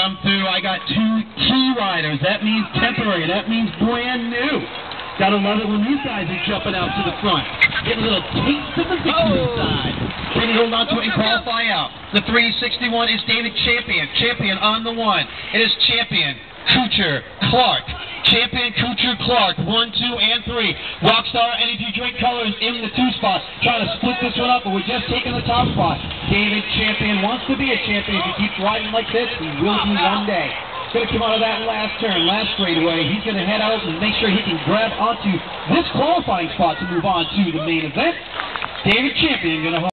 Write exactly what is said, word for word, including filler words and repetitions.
come through. I got two key riders. That means temporary. That means brand new. Gotta love it when these guys are jumping out to the front. Getting a little taste of the victory Oh. side. Can you hold on to it and qualify out? The three sixty-one is David Champion. Champion on the one. It is Champion, Kuchar, Clark. Champion, Kuchar, Clark. One, two, and three. Rockstar Energy Drink Colors in the two spot. Trying to split this one up, but we're just taking the top spot. David Champion wants to be a champion. If he keeps riding like this, he will be one day. Going to come out of that last turn, last straightaway. He's going to head out and make sure he can grab onto this qualifying spot to move on to the main event. David Champion going to